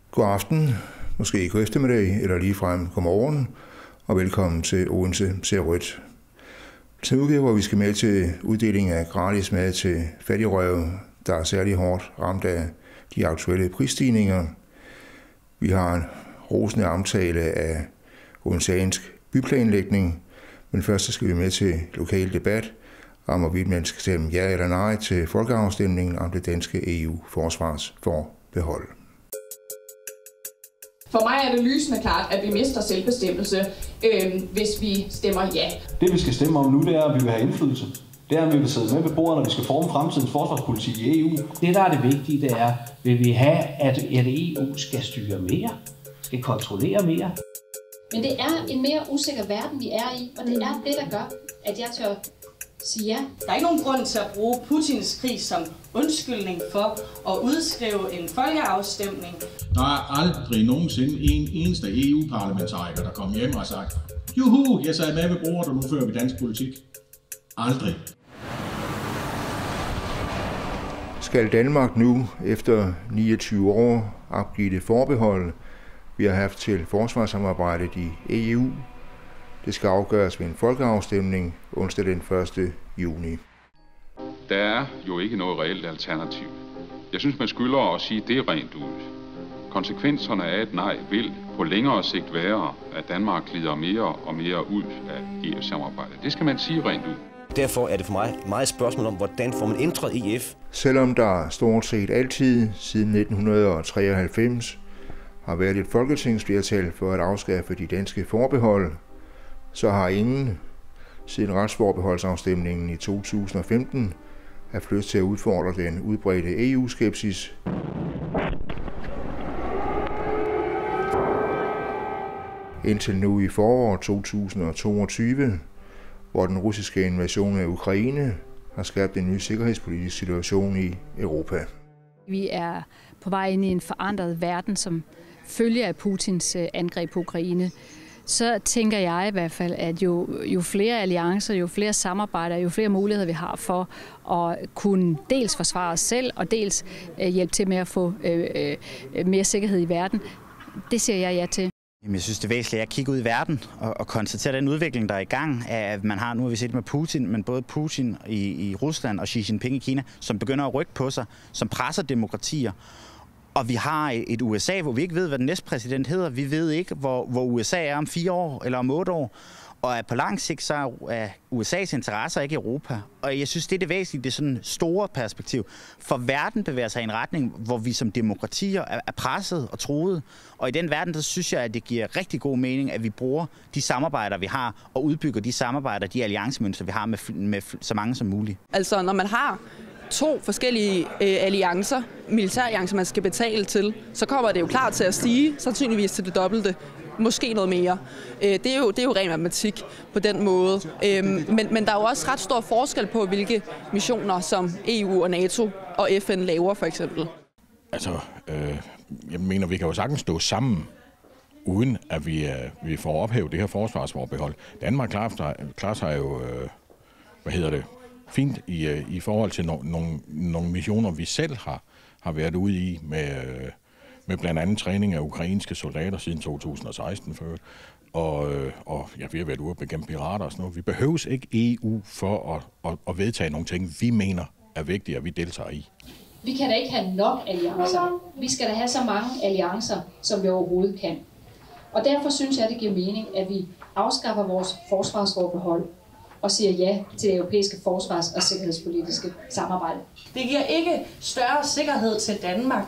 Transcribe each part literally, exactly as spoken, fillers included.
God aften, måske god eftermiddag eller ligefrem god morgen, og velkommen til Odense Ser Rødt. Til udgave, hvor vi skal med til uddeling af gratis mad til fattigrøve, der er særlig hårdt ramt af de aktuelle prisstigninger. Vi har en rosende omtale af odenseansk byplanlægning, men først så skal vi med til lokal debat om, hvorvidt man skal stemme ja eller nej til folkeafstemningen om det danske E U-forsvarsforbehold. For mig er det lysende klart, at vi mister selvbestemmelse, øh, hvis vi stemmer ja. Det vi skal stemme om nu, det er, at vi vil have indflydelse. Det er, at vi vil sidde med ved bordet, når vi skal forme fremtidens forsvarspolitik i E U. Det, der er det vigtige, det er, vil vi have, at, at E U skal styre mere, skal kontrollere mere. Men det er en mere usikker verden, vi er i, og det er det, der gør, at jeg tør sige ja. Der er ikke nogen grund til at bruge Putins krig som undskyldning for at udskrive en folkeafstemning. Der er aldrig nogensinde en eneste E U-parlamentariker, der kom hjem og har sagt, juhu, jeg sad med ved bordet, og nu fører vi dansk politik. Aldrig. Skal Danmark nu efter niogtyve år opgive det forbehold, vi har haft til forsvarssamarbejdet i E U? Det skal afgøres ved en folkeafstemning onsdag den første juni. Der er jo ikke noget reelt alternativ. Jeg synes, man skylder at sige det rent ud. Konsekvenserne af et nej vil på længere sigt være, at Danmark glider mere og mere ud af E U-samarbejdet. Det skal man sige rent ud. Derfor er det for mig meget et spørgsmål om, hvordan får man ændret E F. Selvom der stort set altid siden nitten treoghalvfems har været et folketingsflertal for at afskaffe de danske forbehold, så har ingen siden retsforbeholdsafstemningen i to tusind og femten haft lyst til at udfordre den udbredte E U-skepsis. Indtil nu i foråret to tusind og toogtyve, hvor den russiske invasion af Ukraine har skabt en ny sikkerhedspolitisk situation i Europa. Vi er på vej ind i en forandret verden, som følger af Putins angreb på Ukraine. Så tænker jeg i hvert fald, at jo, jo flere alliancer, jo flere samarbejder, jo flere muligheder vi har for at kunne dels forsvare os selv, og dels øh, hjælpe til med at få øh, øh, mere sikkerhed i verden, det siger jeg ja til. Jamen, jeg synes, det er væsentligt at kigge ud i verden og, og konstatere den udvikling, der er i gang. At man har, nu har vi set med Putin, men både Putin i, i Rusland og Xi Jinping i Kina, som begynder at rykke på sig, som presser demokratier. Og vi har et U S A, hvor vi ikke ved, hvad den næste præsident hedder. Vi ved ikke, hvor, hvor U S A er om fire år eller om otte år. Og på lang sigt, så er U S A's interesser ikke Europa. Og jeg synes, det er det væsentlige, det er sådan et store perspektiv. For verden bevæger sig i en retning, hvor vi som demokratier er presset og truet. Og i den verden, der synes jeg, at det giver rigtig god mening, at vi bruger de samarbejder, vi har, og udbygger de samarbejder, de alliancemønstre, vi har med, med så mange som muligt. Altså, når man har to forskellige øh, alliancer, militæralliancer, man skal betale til, så kommer det jo klart til at stige, sandsynligvis til det dobbelte, måske noget mere. Øh, det, er jo, det er jo ren matematik på den måde. Øh, men, men der er jo også ret stor forskel på, hvilke missioner, som E U og NATO og F N laver, for eksempel. Altså, øh, jeg mener, vi kan jo sagtens stå sammen, uden at vi, øh, vi får ophævet det her forsvarsforbehold. Danmark klarer, klarer sig jo, øh, hvad hedder det, fint i, i forhold til no, nogle, nogle missioner, vi selv har, har været ude i, med, med blandt andet træning af ukrainske soldater siden to tusind og seksten før. Og, og ja, vi har været ude at bekæmpe pirater og sådan noget. Vi behøves ikke E U for at, at, at vedtage nogle ting, vi mener er vigtige, at vi deltager i. Vi kan da ikke have nok alliancer. Vi skal da have så mange alliancer, som vi overhovedet kan. Og derfor synes jeg, det giver mening, at vi afskaffer vores forsvarsforbehold og siger ja til det europæiske forsvars- og sikkerhedspolitiske samarbejde. Det giver ikke større sikkerhed til Danmark,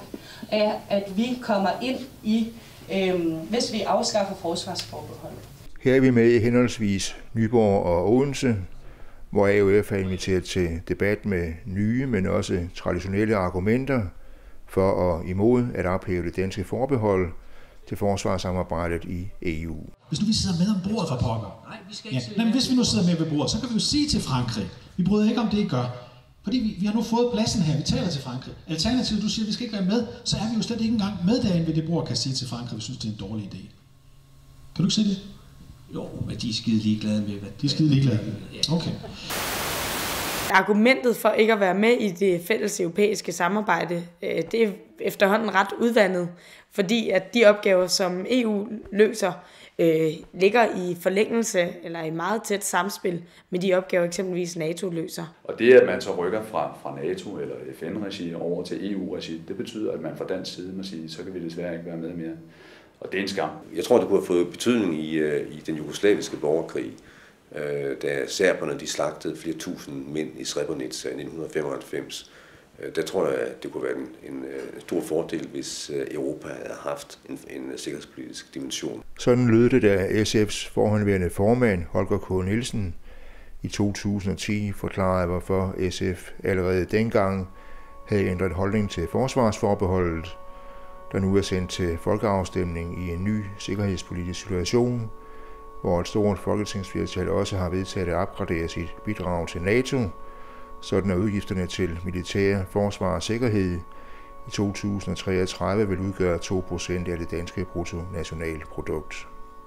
at vi kommer ind i, øhm, hvis vi afskaffer forsvarsforbeholdet. Her er vi med i henholdsvis Nyborg og Odense, hvor A U F er inviteret til debat med nye, men også traditionelle argumenter for og imod at ophæve det danske forbehold til forsvarssamarbejdet i E U. Hvis nu vi sidder med om bordet for pokker. Nej, vi skal ikke. Ja, men hvis vi nu sidder med ved bordet, så kan vi jo sige til Frankrig, vi bryder ikke om det, I gør. Fordi vi, vi har nu fået pladsen her, vi taler til Frankrig. Alternativt, du siger, at vi skal ikke være med, så er vi jo slet ikke engang med derinde ved det bord, kan sige til Frankrig, vi synes, det er en dårlig idé. Kan du ikke se det? Jo, men de er skide ligeglade med, hvad... De er skide ligeglade? Okay. Argumentet for ikke at være med i det fælles europæiske samarbejde, det er efterhånden ret udvandet, fordi at de opgaver, som E U løser, øh, ligger i forlængelse eller i meget tæt samspil med de opgaver, eksempelvis NATO løser. Og det, at man så rykker fra, fra NATO eller F N-regi over til E U-regi, det betyder, at man fra dansk side må sige, så kan vi desværre ikke være med mere. Og det er en skam. Jeg tror, det kunne have fået betydning i, i den jugoslaviske borgerkrig, da serberne de slagtede flere tusind mænd i Srebrenica i nitten femoghalvfems. Der tror jeg, at det kunne være en, en stor fordel, hvis Europa havde haft en, en sikkerhedspolitisk dimension. Sådan lød det, da S F's forhåndværende formand, Holger K. Nielsen, i to tusind og ti forklarede, hvorfor S F allerede dengang havde ændret holdning til forsvarsforbeholdet, der nu er sendt til folkeafstemning i en ny sikkerhedspolitisk situation, hvor et stort folketingsflertal også har vedtaget at opgradere sit bidrag til NATO, sådan at udgifterne til militær, forsvar og sikkerhed i to tusind og treogtredive vil udgøre to procent af det danske bruttonationalprodukt.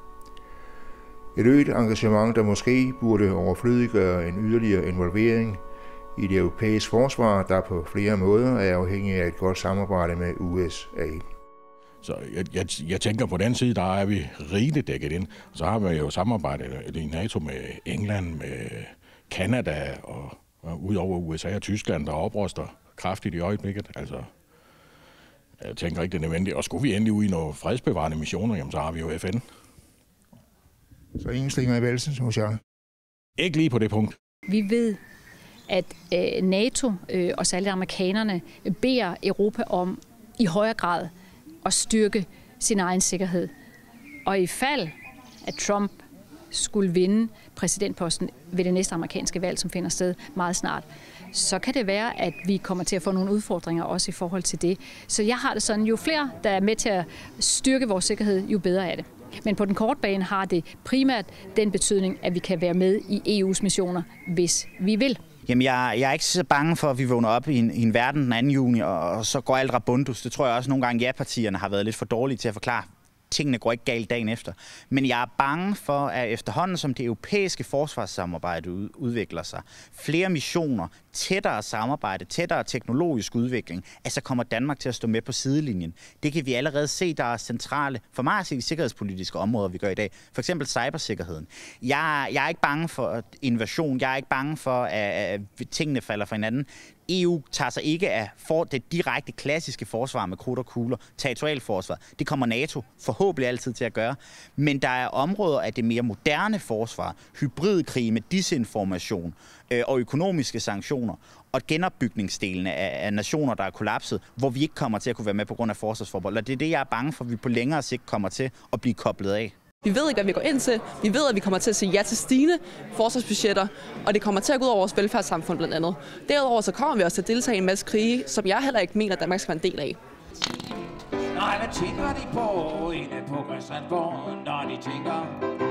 Et øget engagement, der måske burde overflødiggøre en yderligere involvering i det europæiske forsvar, der på flere måder er afhængig af et godt samarbejde med U S A. Så jeg, jeg, jeg tænker, på den side, der er vi rigeligt dækket ind. Så har vi jo samarbejdet i NATO med England, med Canada og, og udover U S A og Tyskland, der opruster kraftigt i øjeblikket. Altså, jeg tænker ikke, det er nødvendigt. Og skulle vi endelig ud i nogle fredsbevarende missioner, jamen, så har vi jo F N. Så ingen slinger i valsen, synes jeg. Ikke lige på det punkt. Vi ved, at øh, NATO øh, og særligt amerikanerne beder Europa om i højere grad at styrke sin egen sikkerhed. Og i fald, at Trump skulle vinde præsidentposten ved det næste amerikanske valg, som finder sted meget snart, så kan det være, at vi kommer til at få nogle udfordringer også i forhold til det. Så jeg har det sådan, jo flere, der er med til at styrke vores sikkerhed, jo bedre er det. Men på den korte bane har det primært den betydning, at vi kan være med i E U's missioner, hvis vi vil. Jamen, jeg, jeg er ikke så bange for, at vi vågner op i en, i en verden den anden juni, og, og så går alt rabundus. Det tror jeg også nogle gange, ja-partierne har været lidt for dårlige til at forklare. Tingene går ikke galt dagen efter. Men jeg er bange for, at efterhånden som det europæiske forsvarssamarbejde udvikler sig, flere missioner, tættere samarbejde, tættere teknologisk udvikling, altså kommer Danmark til at stå med på sidelinjen. Det kan vi allerede se, der er centrale, for mig at se, sikkerhedspolitiske områder, vi gør i dag. For eksempel cybersikkerheden. Jeg, jeg er ikke bange for invasion, jeg er ikke bange for, at, at tingene falder fra hinanden. E U tager sig ikke af for det direkte klassiske forsvar med krudt og kugler, territorialforsvar. Det kommer NATO forhåbentlig altid til at gøre. Men der er områder af det mere moderne forsvar, hybridkrig med disinformation øh, og økonomiske sanktioner og genopbygningsdelene af, af nationer, der er kollapset, hvor vi ikke kommer til at kunne være med på grund af forsvarsforbehold. Og det er det, jeg er bange for, at vi på længere sigt kommer til at blive koblet af. Vi ved ikke, hvad vi går ind til. Vi ved, at vi kommer til at sige ja til stigende forsvarsbudgetter, og det kommer til at gå ud over vores velfærdssamfund blandt andet. Derudover så kommer vi også til at deltage i en masse krige, som jeg heller ikke mener, at Danmark skal være en del af. Nej, hvad tænker de på inde på Christiansborg, når de tænker?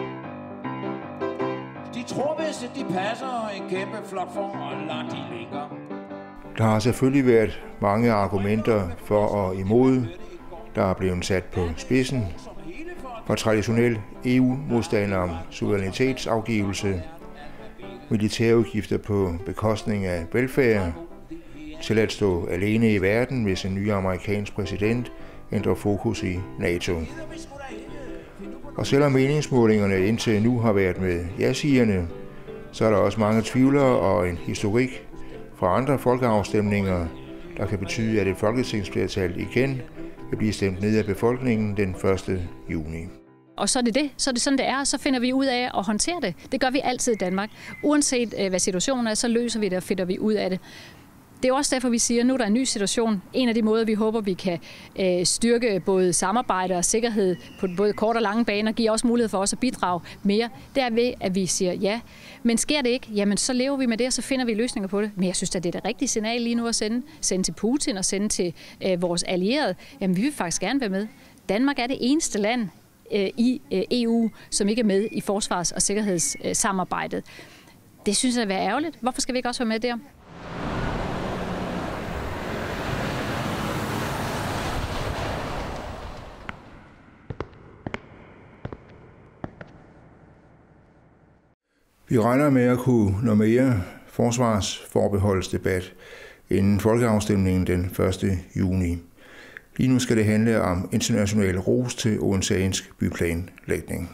De tror, hvis de passer en kæmpe flok forhold, de ligger. Der har selvfølgelig været mange argumenter for og imod, der er blevet sat på spidsen. Fra traditionel E U-modstander om suverænitetsafgivelse, militærudgifter på bekostning af velfærd, til at stå alene i verden, hvis en ny amerikansk præsident ændrer fokus i NATO. Og selvom meningsmålingerne indtil nu har været med ja-sigerne, så er der også mange tvivlere og en historik fra andre folkeafstemninger, der kan betyde, at et folketingsflertal igen vil blive stemt ned af befolkningen den første juni. Og så er det det. Så er det sådan, det er. Så finder vi ud af at håndtere det. Det gør vi altid i Danmark. Uanset hvad situationen er, så løser vi det og finder vi ud af det. Det er også derfor, vi siger, at nu er der en ny situation. En af de måder, vi håber, vi kan øh, styrke både samarbejde og sikkerhed på både kort og lange baner, giver også mulighed for os at bidrage mere, det er ved, at vi siger ja. Men sker det ikke, jamen så lever vi med det, og så finder vi løsninger på det. Men jeg synes, at det er det rigtige signal lige nu at sende. Sende til Putin og sende til øh, vores allierede. Jamen vi vil faktisk gerne være med. Danmark er det eneste land øh, i øh, E U, som ikke er med i forsvars- og sikkerhedssamarbejdet. Det synes jeg er ærgerligt. Hvorfor skal vi ikke også være med der? Vi regner med at kunne nå mere forsvarsforbeholdsdebat inden folkeafstemningen den første juni. Lige nu skal det handle om international ros til odenseansk byplanlægning.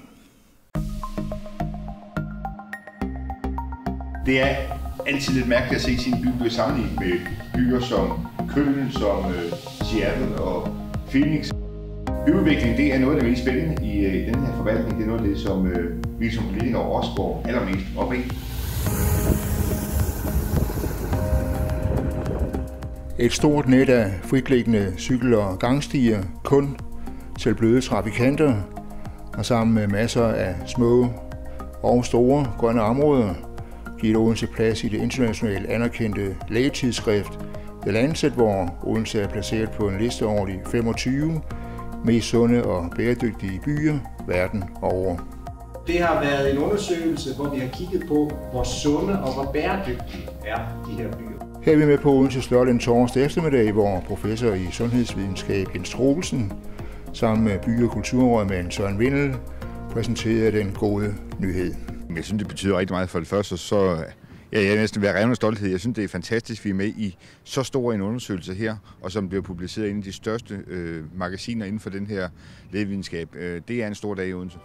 Det er altid lidt mærkeligt at se sin by blive sammenlignet med byer som Køln, som Seattle og Phoenix. Byudvikling, det er noget af det mest spændende i, i den her forvaltning. Det er noget af det, som øh, vi som politikere også går allermest op i. Et stort net af fritliggende cykel- og gangstier, kun til bløde trafikanter, og sammen med masser af små og store grønne områder, giver Odense plads i det internationalt anerkendte lægetidsskrift The Lancet, hvor Odense er placeret på en liste over de femogtyve mest sunde og bæredygtige byer verden over. Det har været en undersøgelse, hvor vi har kigget på, hvor sunde og hvor bæredygtige er de her byer. Her er vi med på Odense Slot en torsdag eftermiddag, hvor professor i sundhedsvidenskab Jens Troelsen sammen med by- og kulturrådmand Søren Windel præsenterede den gode nyhed. Jeg synes, det betyder rigtig meget. For det første, så ja, jeg er næsten ved at revne af stolthed. Jeg synes, det er fantastisk, at vi er med i så stor en undersøgelse her, og som bliver publiceret i en af de største øh, magasiner inden for den her lægevidenskab. Øh, det er en stor dag i Odense.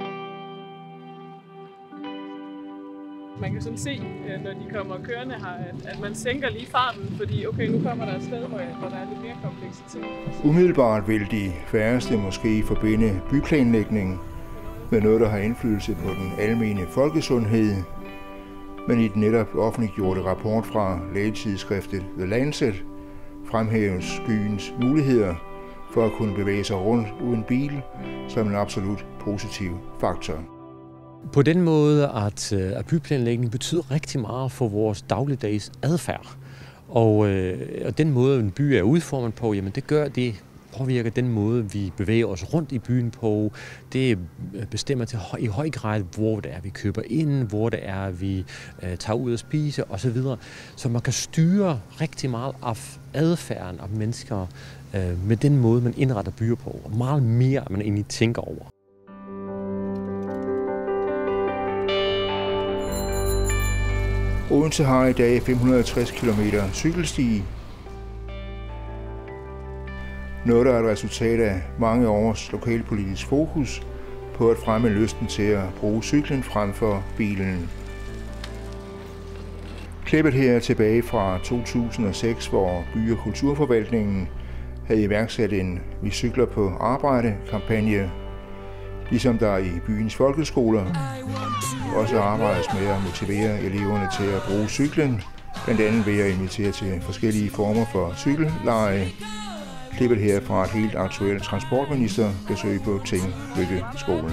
Man kan sådan se, når de kommer kørende her, at, at man sænker lige farten, fordi okay, nu kommer der et sted, hvor, hvor der er lidt mere kompleksitet. Umiddelbart vil de færreste måske forbinde byplanlægning med noget, der har indflydelse på den almene folkesundhed. Men i den netop offentliggjorte rapport fra lægetidsskriftet The Lancet fremhæves byens muligheder for at kunne bevæge sig rundt uden bil som en absolut positiv faktor. På den måde, at, at byplanlægning betyder rigtig meget for vores dagligdags adfærd. Og, øh, og den måde, en by er udformet på, jamen det gør det, påvirker den måde, vi bevæger os rundt i byen på. Det bestemmer til i høj grad, hvor det er, vi køber ind, hvor det er, vi øh, tager ud og spise osv. Så man kan styre rigtig meget af adfærden af mennesker øh, med den måde, man indretter byer på. Og meget mere, end man egentlig tænker over. Odense har i dag fem hundrede og tres kilometer cykelsti. Noget, der er et resultat af mange års lokalpolitisk fokus på at fremme lysten til at bruge cyklen frem for bilen. Klippet her tilbage fra to tusind og seks, hvor By- og Kulturforvaltningen havde iværksat en Vi cykler på arbejde-kampagne, ligesom der i byens folkeskoler også arbejdes med at motivere eleverne til at bruge cyklen, blandt andet ved at invitere til forskellige former for cykelleje. Klippet her fra et helt aktuelt transportministerbesøg på Tingbølle-skolen.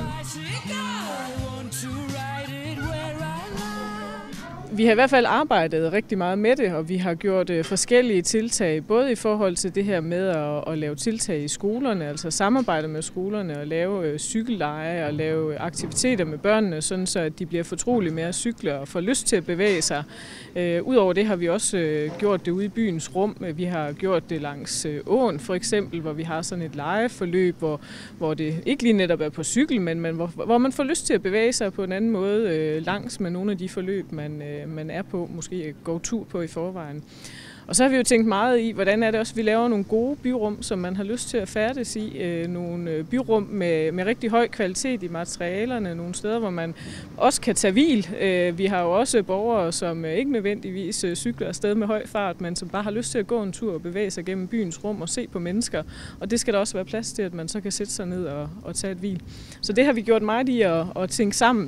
Vi har i hvert fald arbejdet rigtig meget med det, og vi har gjort forskellige tiltag, både i forhold til det her med at, at lave tiltag i skolerne, altså samarbejde med skolerne og lave cykelleje og lave aktiviteter med børnene, sådan så at de bliver fortrolige med at cykle og får lyst til at bevæge sig. Udover det har vi også gjort det ude i byens rum. Vi har gjort det langs åen for eksempel, hvor vi har sådan et legeforløb, hvor, hvor det ikke lige netop er på cykel, men, men hvor, hvor man får lyst til at bevæge sig på en anden måde langs med nogle af de forløb, man man er på, måske gå tur på i forvejen. Og så har vi jo tænkt meget i, hvordan er det også, at vi laver nogle gode byrum, som man har lyst til at færdes i. Øh, nogle byrum med, med rigtig høj kvalitet i materialerne, nogle steder, hvor man også kan tage hvil. Øh, vi har jo også borgere, som ikke nødvendigvis cykler afsted med høj fart, men som bare har lyst til at gå en tur og bevæge sig gennem byens rum og se på mennesker. Og det skal der også være plads til, at man så kan sætte sig ned og, og tage et hvil. Så det har vi gjort meget i at, at tænke sammen.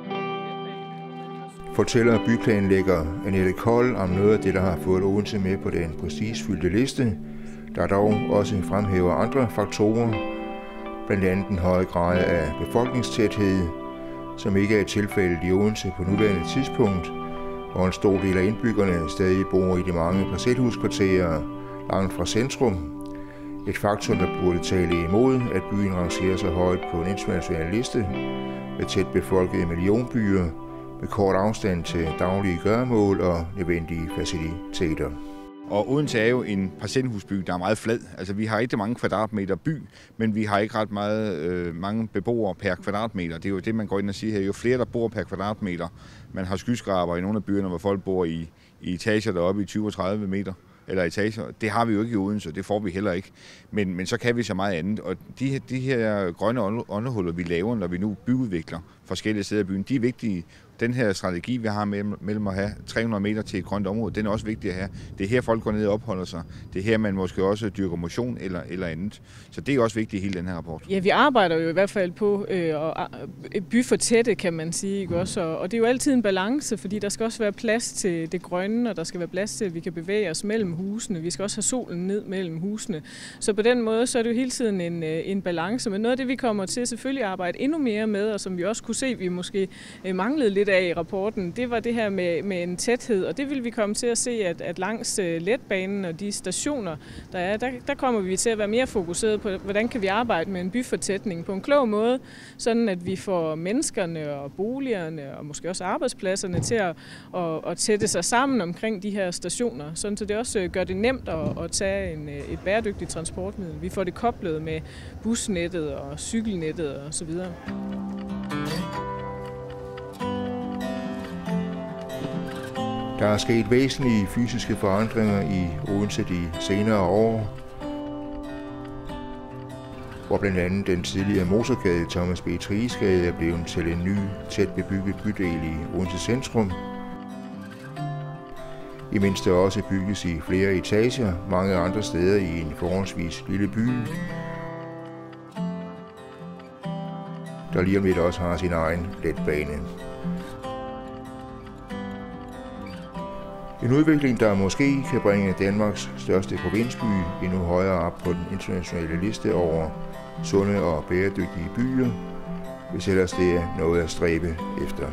Fortæller byplanlægger Annette Kold om noget af det, der har fået Odense med på den prestigefyldte liste, der dog også fremhæver andre faktorer, blandt andet den høje grad af befolkningstæthed, som ikke er et tilfælde i Odense på nuværende tidspunkt, hvor en stor del af indbyggerne stadig bor i de mange parcelhuskvarterer langt fra centrum. Et faktum, der burde tale imod, at byen rangerer så højt på en international liste med tæt befolkede millionbyer, med kort afstand til daglige gøremål og nødvendige faciliteter. Og Odense er jo en parcelhusby, der er meget flad. Altså vi har rigtig mange kvadratmeter by, men vi har ikke ret meget, øh, mange beboere per kvadratmeter. Det er jo det, man går ind og siger her. Jo flere, der bor per kvadratmeter. Man har skyskraber i nogle af byerne, hvor folk bor i, i etager deroppe i tyve og tredive meter. Eller etager. Det har vi jo ikke i Odense, det får vi heller ikke. Men, men så kan vi så meget andet. Og de, de her grønne åndehuller, vi laver, når vi nu byudvikler forskellige steder i byen, de er vigtige. Den her strategi, vi har mellem, mellem at have tre hundrede meter til et grønt område, den er også vigtig at have. Det er her, folk går ned og opholder sig. Det er her, man måske også dyrker motion eller, eller andet. Så det er også vigtigt i hele den her rapport. Ja, vi arbejder jo i hvert fald på øh, at by for tætte, kan man sige. Ikke også? Og, og det er jo altid en balance, fordi der skal også være plads til det grønne, og der skal være plads til, at vi kan bevæge os mellem husene. Vi skal også have solen ned mellem husene. Så på den måde, så er det jo hele tiden en, en balance. Men noget af det, vi kommer til selvfølgelig at arbejde endnu mere med, og som vi også kunne se, vi måske manglede lidt af i rapporten, det var det her med, med en tæthed, og det vil vi komme til at se, at, at langs uh, letbanen og de stationer, der er, der, der kommer vi til at være mere fokuseret på, hvordan kan vi arbejde med en byfortætning på en klog måde, sådan at vi får menneskerne og boligerne og måske også arbejdspladserne til at, at, at tætte sig sammen omkring de her stationer, sådan så det også gør det nemt at, at tage en, et bæredygtigt transportmiddel. Vi får det koblet med busnettet og cykelnettet og så videre. Der er sket væsentlige fysiske forandringer i Odense de senere år, hvor blandt andet den tidligere motorgade Thomas B. Thriges-gade er blevet til en ny, tæt bebygget bydel i Odense centrum. Imens der også bygges i flere etager, mange andre steder i en forholdsvis lille by, der lige om lidt også har sin egen letbane. En udvikling, der måske kan bringe Danmarks største provinsby endnu højere op på den internationale liste over sunde og bæredygtige byer, hvis ellers det er noget at stræbe efter.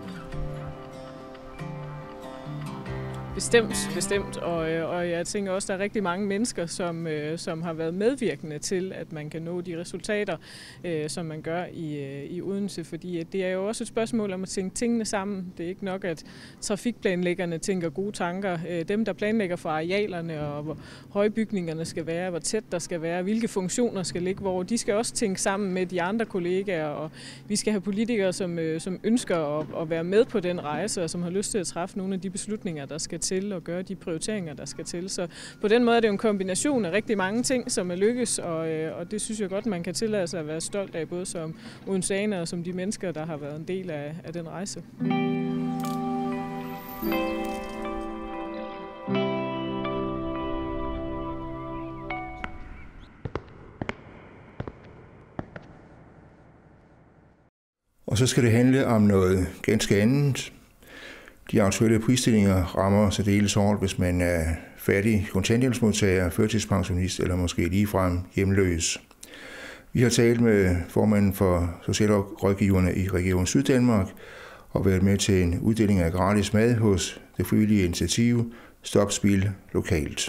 Bestemt, bestemt, og, og jeg tænker også, at der er rigtig mange mennesker, som, som har været medvirkende til, at man kan nå de resultater, som man gør i, i Odense, fordi det er jo også et spørgsmål om at tænke tingene sammen. Det er ikke nok, at trafikplanlæggerne tænker gode tanker. Dem, der planlægger for arealerne og hvor høje bygningerne skal være, hvor tæt der skal være, hvilke funktioner skal ligge hvor, de skal også tænke sammen med de andre kollegaer, og vi skal have politikere, som, som ønsker at, at være med på den rejse, og som har lyst til at træffe nogle af de beslutninger, der skal til at gøre de prioriteringer, der skal til. Så på den måde er det jo en kombination af rigtig mange ting, som er lykkes, og, øh, og det synes jeg godt, man kan tillade sig at være stolt af, både som odenseaner og som de mennesker, der har været en del af, af den rejse. Og så skal det handle om noget ganske andet. De aktuelle prisstillinger rammer særdeles hårdt, hvis man er fattig kontanthjælpsmodtager, førtidspensionist eller måske ligefrem hjemløs. Vi har talt med formanden for socialrådgiverne i Region Syddanmark og været med til en uddeling af gratis mad hos det frivillige initiativ Stop Spild Lokalt.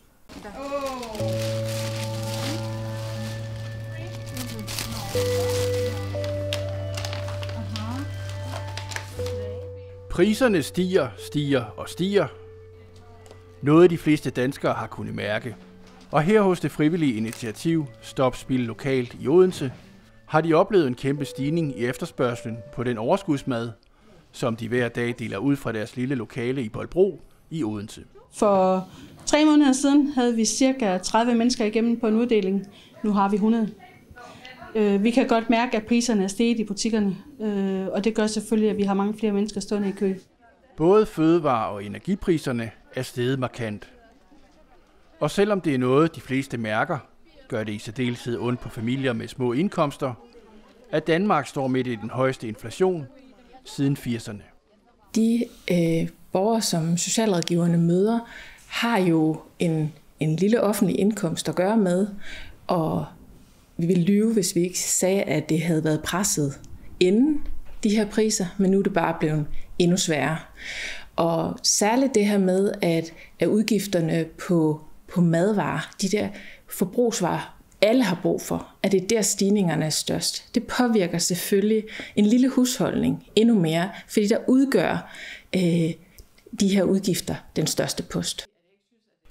Priserne stiger, stiger og stiger. Noget de fleste danskere har kunnet mærke. Og her hos det frivillige initiativ Stop Spild Lokalt i Odense har de oplevet en kæmpe stigning i efterspørgslen på den overskudsmad, som de hver dag deler ud fra deres lille lokale i Bolbro i Odense. For tre måneder siden havde vi cirka tredive mennesker igennem på en uddeling. Nu har vi hundrede. Vi kan godt mærke, at priserne er steget i butikkerne, og det gør selvfølgelig, at vi har mange flere mennesker stående i kø. Både fødevare- og energipriserne er steget markant. Og selvom det er noget, de fleste mærker, gør det i særdeleshed ondt på familier med små indkomster, at Danmark står midt i den højeste inflation siden firserne. De øh, borgere, som socialrådgiverne møder, har jo en, en lille offentlig indkomst at gøre med, og vi ville lyve, hvis vi ikke sagde, at det havde været presset inden de her priser, men nu er det bare blevet endnu sværere. Og særligt det her med, at, at udgifterne på, på madvarer, de der forbrugsvarer, alle har brug for, at det er der stigningerne er størst. Det påvirker selvfølgelig en lille husholdning endnu mere, fordi der udgør øh, de her udgifter den største post.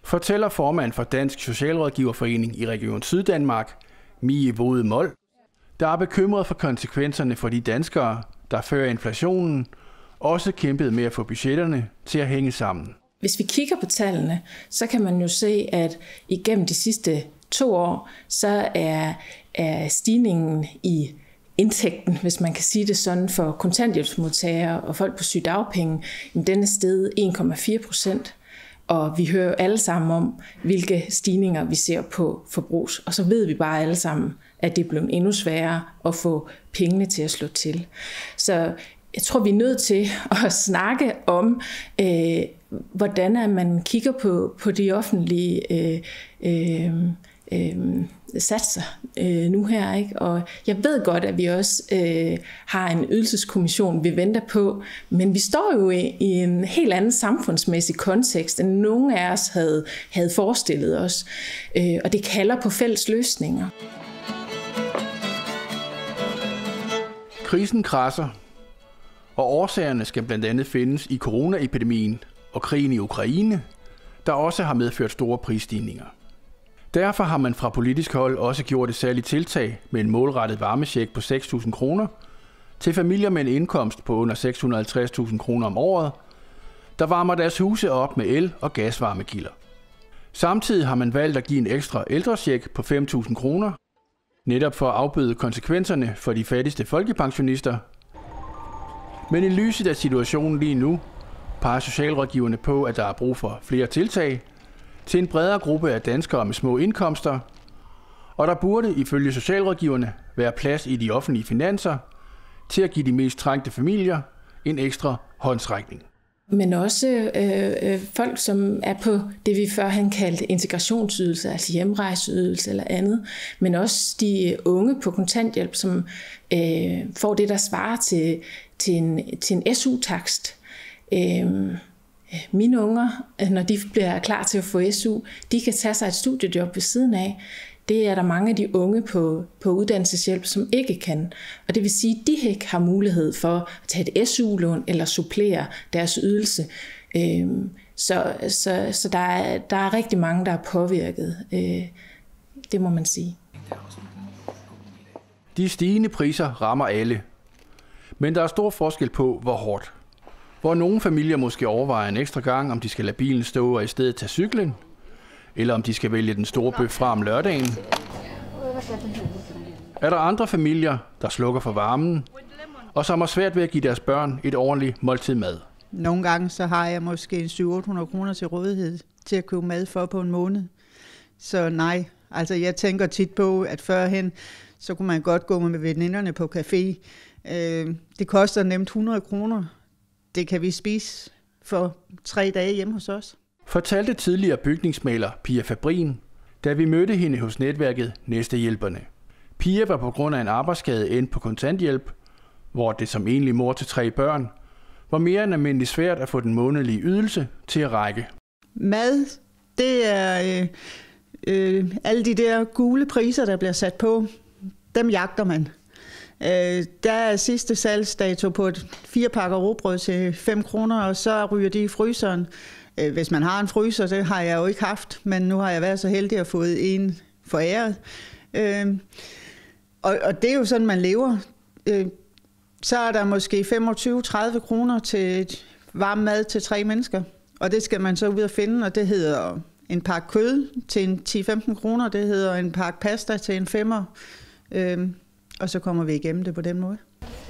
Fortæller formand for Dansk Socialrådgiverforening i Region Syddanmark, Mie Vode Mold, der er bekymret for konsekvenserne for de danskere, der før inflationen også kæmpede med at få budgetterne til at hænge sammen. Hvis vi kigger på tallene, så kan man jo se, at igennem de sidste to år, så er, er stigningen i indtægten, hvis man kan sige det sådan, for kontanthjælpsmodtagere og folk på sygedagpenge, den er steget en komma fire procent. Og vi hører jo alle sammen om, hvilke stigninger vi ser på forbrugs. Og så ved vi bare alle sammen, at det er blevet endnu sværere at få pengene til at slå til. Så jeg tror, vi er nødt til at snakke om, øh, hvordan er man kigger på, på de offentlige øh, øh, øh, satser øh, nu her. Ikke? Og jeg ved godt, at vi også øh, har en ydelseskommission, vi venter på, men vi står jo i, i en helt anden samfundsmæssig kontekst, end nogen af os havde, havde forestillet os. Øh, og det kalder på fælles løsninger. Krisen krasser, og årsagerne skal blandt andet findes i coronaepidemien og krigen i Ukraine, der også har medført store prisstigninger. Derfor har man fra politisk hold også gjort et særligt tiltag med en målrettet varmecheck på seks tusind kroner til familier med en indkomst på under seks hundrede og halvtreds tusind kroner om året, der varmer deres huse op med el- og gasvarmekilder. Samtidig har man valgt at give en ekstra ældrecheck på fem tusind kroner, netop for at afbøde konsekvenserne for de fattigste folkepensionister. Men i lyset af situationen lige nu, peger socialrådgiverne på, at der er brug for flere tiltag til en bredere gruppe af danskere med små indkomster, og der burde ifølge socialrådgiverne være plads i de offentlige finanser til at give de mest trængte familier en ekstra håndsrækning. Men også øh, folk, som er på det, vi førhen kaldte integrationsydelse, altså hjemrejseydelse eller andet, men også de unge på kontanthjælp, som øh, får det, der svarer til, til en, til en S U-takst. Øh, mine unger, når de bliver klar til at få S U, de kan tage sig et studiejob ved siden af. Det er der mange af de unge på, på uddannelseshjælp, som ikke kan. Og det vil sige, at de ikke har mulighed for at tage et S U-lån eller supplere deres ydelse. Så, så, så der, er, der er rigtig mange, der er påvirket. Det må man sige. De stigende priser rammer alle. Men der er stor forskel på, hvor hårdt. Hvor nogle familier måske overvejer en ekstra gang, om de skal lade bilen stå og i stedet tage cyklen, eller om de skal vælge den store bøf fra om lørdagen. Er der andre familier, der slukker for varmen, og som har svært ved at give deres børn et ordentligt måltid mad? Nogle gange så har jeg måske syv hundrede til otte hundrede kroner til rådighed til at købe mad for på en måned. Så nej, altså jeg tænker tit på, at førhen, så kunne man godt gå med veninderne på café. Det koster nemt hundrede kroner. Det kan vi spise for tre dage hjemme hos os. Fortalte tidligere bygningsmaler Pia Fabrin, da vi mødte hende hos netværket Næstehjælperne. Pia var på grund af en arbejdsskade endt på kontanthjælp, hvor det som enlig mor til tre børn var mere end almindeligt svært at få den månedlige ydelse til at række. Mad, det er øh, øh, alle de der gule priser, der bliver sat på, dem jagter man. Øh, der er sidste salgsdato på et fire pakker rugbrød til fem kroner, og så ryger de i fryseren. Øh, hvis man har en fryser, det har jeg jo ikke haft, men nu har jeg været så heldig at få en foræret. Øh, og, og det er jo sådan, man lever. Øh, så er der måske femogtyve til tredive kroner til et varm mad til tre mennesker, og det skal man så ud og finde, og det hedder en pakke kød til en ti til femten kroner, det hedder en pakke pasta til en femmer. Øh, Og så kommer vi igennem det på den måde.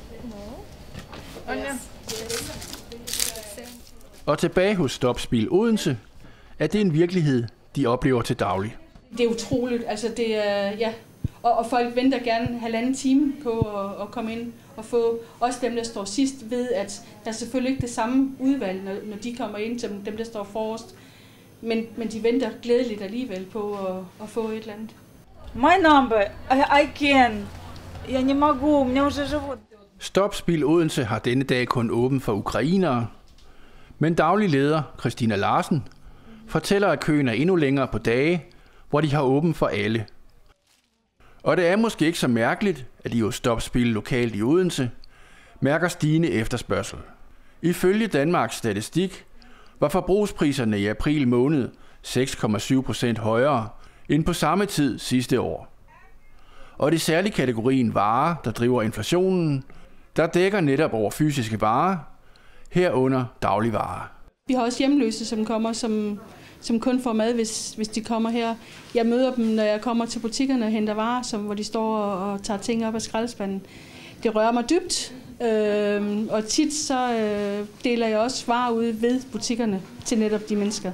Og tilbage hos Stopspil Odense er det en virkelighed, de oplever til daglig. Det er utroligt. Altså det er, ja. og, og folk venter gerne halvanden time på at, at komme ind og få, også dem, der står sidst, ved, at der er selvfølgelig ikke det samme udvalg, når, når de kommer ind til dem, der står forrest. Men, men de venter glædeligt alligevel på at, at få et eller andet. My number, I, I can. Jeg не могу, у меня уже живот. Stopspil Odense har denne dag kun åben for ukrainere, men daglig leder Christina Larsen fortæller, at køen er endnu længere på dage, hvor de har åben for alle. Og det er måske ikke så mærkeligt, at de hos Stopspil lokalt i Odense mærker stigende efterspørgsel. Ifølge Danmarks Statistik var forbrugspriserne i april måned seks komma syv procent højere end på samme tid sidste år. Og det er særligt kategorien varer, der driver inflationen, der dækker netop over fysiske varer, herunder dagligvarer. Vi har også hjemløse, som kommer, som, som kun får mad, hvis, hvis de kommer her. Jeg møder dem, når jeg kommer til butikkerne og henter varer, som, hvor de står og, og tager ting op af skraldespanden. Det rører mig dybt, øh, og tit så øh, deler jeg også varer ud ved butikkerne til netop de mennesker.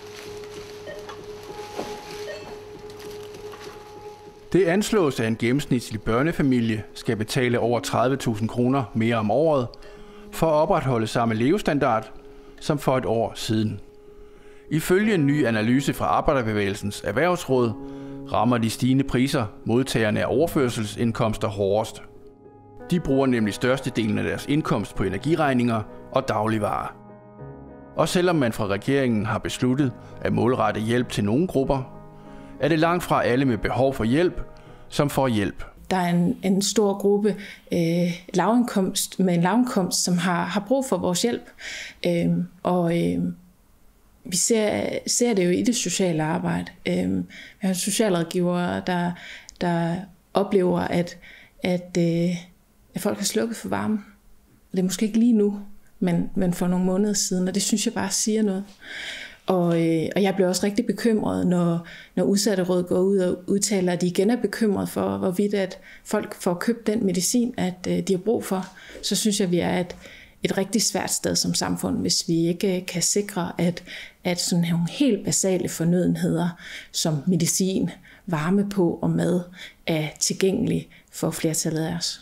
Det anslås, at en gennemsnitlig børnefamilie skal betale over tredive tusind kroner mere om året for at opretholde samme levestandard som for et år siden. Ifølge en ny analyse fra Arbejderbevægelsens Erhvervsråd rammer de stigende priser modtagerne af overførselsindkomster hårdest. De bruger nemlig størstedelen af deres indkomst på energiregninger og dagligvarer. Og selvom man fra regeringen har besluttet at målrette hjælp til nogle grupper, er det langt fra alle med behov for hjælp, som får hjælp. Der er en, en stor gruppe øh, lavindkomst, med en lavindkomst, som har, har brug for vores hjælp. Øh, og øh, vi ser, ser det jo i det sociale arbejde. Øh, vi har socialrådgivere, der, der oplever, at, at, øh, at folk har slukket for varmen. Det er måske ikke lige nu, men, men for nogle måneder siden, og det synes jeg bare siger noget. Og, øh, og jeg bliver også rigtig bekymret, når, når Udsatteråd går ud og udtaler, at de igen er bekymret for, hvorvidt at folk får købt den medicin, at øh, de har brug for. Så synes jeg, vi er et, et rigtig svært sted som samfund, hvis vi ikke kan sikre, at, at sådan nogle helt basale fornødenheder, som medicin, varme på og mad, er tilgængelige for flertallet af os.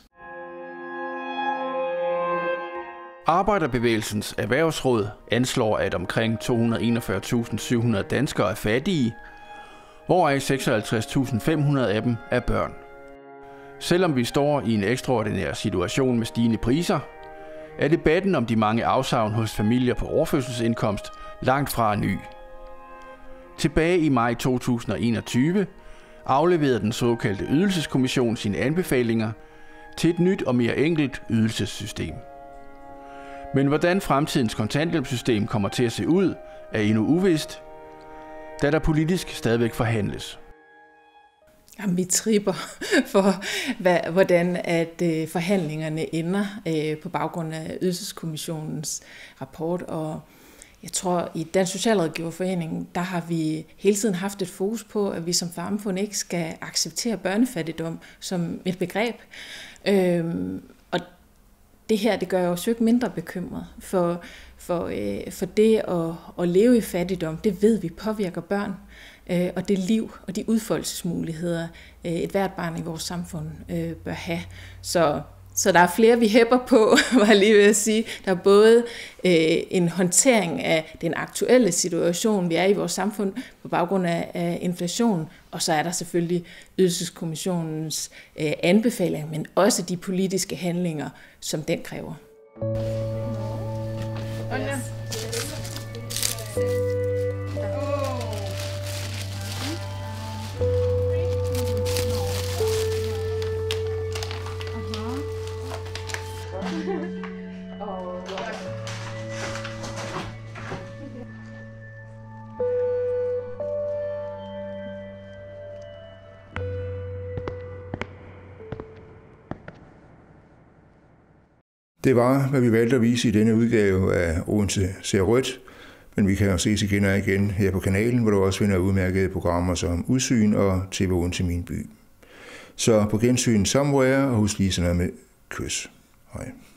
Arbejderbevægelsens Erhvervsråd anslår, at omkring to hundrede og enogfyrre tusind syv hundrede danskere er fattige, hvoraf seksoghalvtreds tusind fem hundrede af dem er børn. Selvom vi står i en ekstraordinær situation med stigende priser, er debatten om de mange afsavn hos familier på overførselsindkomst langt fra ny. Tilbage i maj to tusind og enogtyve afleverede den såkaldte Ydelseskommission sine anbefalinger til et nyt og mere enkelt ydelsessystem. Men hvordan fremtidens kontanthjælpssystem kommer til at se ud, er endnu uvist, da der politisk stadigvæk forhandles. Jamen, vi tripper for, hvad, hvordan at øh, forhandlingerne ender øh, på baggrund af Ydelseskommissionens rapport. Og jeg tror, i Dansk Socialrådgiverforening, der har vi hele tiden haft et fokus på, at vi som samfund ikke skal acceptere børnefattigdom som et begreb. Øhm, og det her, det gør jeg også ikke mindre bekymret, for, for, øh, for det at, at leve i fattigdom, det ved vi påvirker børn, øh, og det liv og de udfoldelsesmuligheder, øh, et hvert barn i vores samfund øh, bør have. Så, så der er flere, vi hæpper på, var jeg lige ved at sige. Der er både øh, en håndtering af den aktuelle situation, vi er i vores samfund på baggrund af, af inflation, og så er der selvfølgelig Ydelseskommissionens øh, anbefalinger, men også de politiske handlinger, som den kræver. Anja. Det var, hvad vi valgte at vise i denne udgave af Odense ser rødt, men vi kan jo ses igen og igen her på kanalen, hvor du også finder udmærkede programmer som Udsyn og T V Odense Min By. Så på gensyn somewhere, og husk lige sådan noget med kys. Hej.